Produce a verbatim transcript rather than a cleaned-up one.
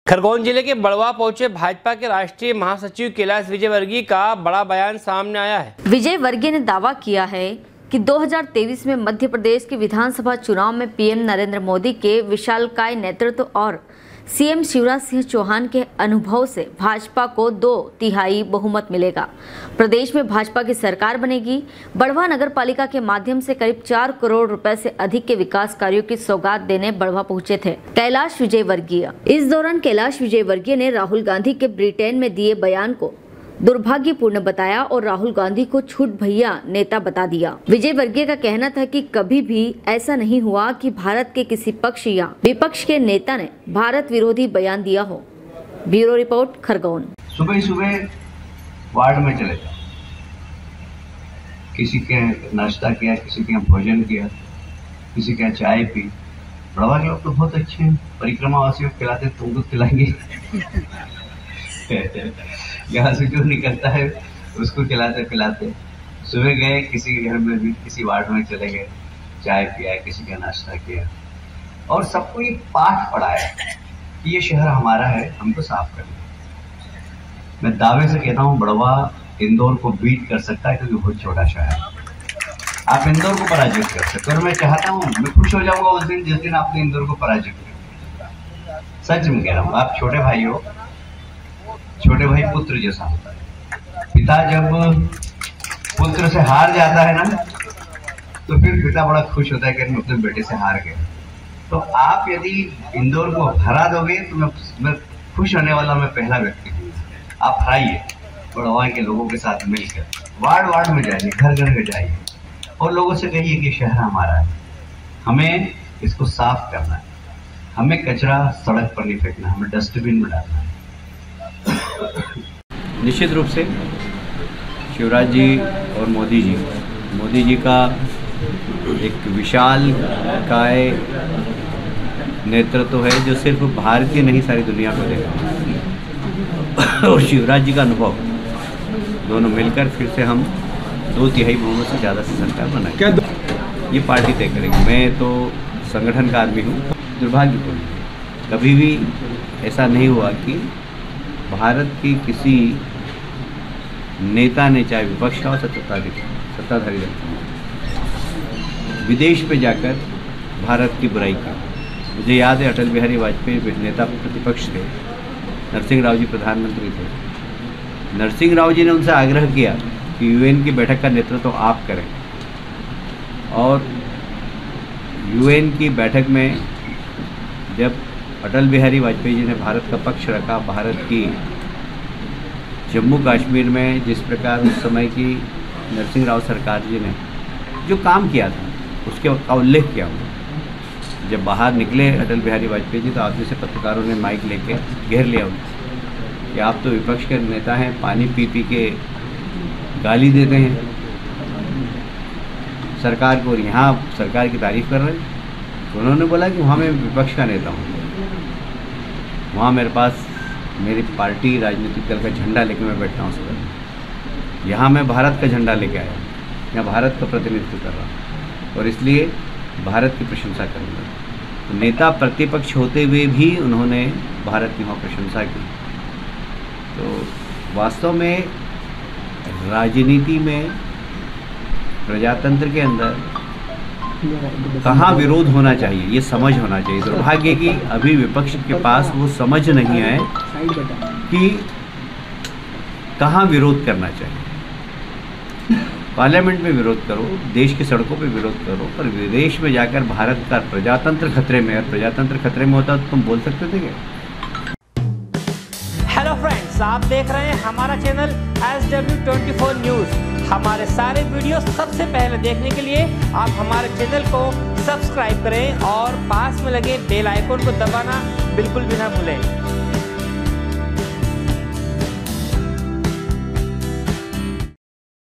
खरगोन जिले के बड़वा पहुंचे भाजपा के राष्ट्रीय महासचिव कैलाश विजयवर्गीय का बड़ा बयान सामने आया है। विजयवर्गीय ने दावा किया है कि दो हज़ार तेईस में मध्य प्रदेश के विधानसभा चुनाव में पीएम नरेंद्र मोदी के विशालकाय नेतृत्व और सीएम शिवराज सिंह चौहान के अनुभव से भाजपा को दो तिहाई बहुमत मिलेगा। प्रदेश में भाजपा की सरकार बनेगी। बड़वा नगर पालिका के माध्यम से करीब चार करोड़ रुपए से अधिक के विकास कार्यों की सौगात देने बड़वा पहुंचे थे कैलाश विजयवर्गीय। इस दौरान कैलाश विजयवर्गीय ने राहुल गांधी के ब्रिटेन में दिए बयान को दुर्भाग्यपूर्ण बताया और राहुल गांधी को छूट भैया नेता बता दिया। विजयवर्गीय का कहना था कि कभी भी ऐसा नहीं हुआ कि भारत के किसी पक्ष या विपक्ष के नेता ने भारत विरोधी बयान दिया हो। Bureau report, Khargone. सुबह सुबह वार्ड में चले जाओ, किसी के नाश्ता किया, किसी के भोजन किया, किसी के चाय पी। बड़वा के लोग तो बहुत अच्छे हैं, परिक्रमा वासियों को खिलाते, तुमको खिलाएंगे। यहाँ से जो निकलता है उसको खिलाते पिलाते। सुबह गए किसी घर में भी, किसी वार्ड में चले गए, चाय पिया, किसी का नाश्ता किया और सबको ये पाठ पढ़ाया कि ये शहर हमारा है, हमको साफ करना। मैं दावे से कहता हूँ बड़वा इंदौर को बीट कर सकता है क्योंकि बहुत छोटा शहर है। आप इंदौर को पराजित कर सकते और मैं चाहता हूँ, मैं खुश हो जाऊंगा उस दिन जिस दिन आपने इंदौर को पराजित किया। सच में कह रहा हूँ, आप छोटे भाई हो, छोटे भाई पुत्र जैसा होता है। पिता जब पुत्र से हार जाता है ना तो फिर पिता बड़ा खुश होता है कि मैं अपने बेटे से हार गए। तो आप यदि इंदौर को हरा दोगे तो मैं, मैं खुश होने वाला मैं पहला व्यक्ति हूँ। आप हराइए, बड़वा के लोगों के साथ मिलकर वार्ड वार्ड में जाइए, घर घर में जाइए और लोगों से कहिए कि शहर हमारा है, हमें इसको साफ करना है, हमें कचरा सड़क पर नहीं फेंकना, हमें डस्टबिन में डालना है। निश्चित रूप से शिवराज जी और मोदी जी मोदी जी का एक विशाल काय नेतृत्व है जो सिर्फ भारतीय नहीं सारी दुनिया को देगा। और शिवराज जी का अनुभव, दोनों मिलकर फिर से हम दो तिहाई बहुमत से ज़्यादा से सरकार बनाएंगे। ये पार्टी तय करेगी। मैं तो संगठन का आदमी हूँ। दुर्भाग्यपूर्ण कभी भी ऐसा नहीं हुआ कि भारत की किसी नेता ने, चाहे विपक्ष का हो सत्ताधारी सत्ताधारी विदेश पे जाकर भारत की बुराई की। मुझे याद है अटल बिहारी वाजपेयी नेता प्रतिपक्ष थे, नरसिंह राव जी प्रधानमंत्री थे। नरसिंह राव जी ने उनसे आग्रह किया कि यूएन की बैठक का नेतृत्व तो आप करें और यूएन की बैठक में जब अटल बिहारी वाजपेयी जी ने भारत का पक्ष रखा, भारत की जम्मू कश्मीर में जिस प्रकार उस समय की नरसिंह राव सरकार जी ने जो काम किया था उसके का उल्लेख किया हुआ। जब बाहर निकले अटल बिहारी वाजपेयी जी तो आदमी से पत्रकारों ने माइक लेके घेर लिया उनको कि आप तो विपक्ष के नेता हैं, पानी पी पी के गाली देते हैं सरकार को और यहाँ सरकार की तारीफ कर रहे हैं। तो उन्होंने बोला कि वहाँ मैं विपक्ष का नेता हूँ, वहाँ मेरे पास मेरी पार्टी राजनीतिक दल का झंडा लेके मैं बैठा हूँ उस पर। यहाँ मैं भारत का झंडा लेके आया, यहाँ भारत का प्रतिनिधित्व कर रहा हूँ और इसलिए भारत की प्रशंसा करूँगा। तो नेता प्रतिपक्ष होते हुए भी उन्होंने भारत की वहाँ प्रशंसा की। तो वास्तव में राजनीति में, प्रजातंत्र के अंदर कहाँ विरोध होना चाहिए ये समझ होना चाहिए। दुर्भाग्य कि अभी विपक्ष के पास वो समझ नहीं है कि कहाँ विरोध करना चाहिए। पार्लियामेंट में विरोध करो, देश की सड़कों पे विरोध करो, पर विदेश में जाकर भारत का प्रजातंत्र खतरे में, और प्रजातंत्र खतरे में होता तो तुम बोल सकते थे क्या? हेलो फ्रेंड्स, आप देख रहे हैं हमारा channel S W twenty four news. हमारे सारे वीडियो सबसे पहले देखने के लिए आप हमारे चैनल को सब्सक्राइब करें और पास में लगे बेल आइकन को दबाना बिल्कुल भी ना भूलें।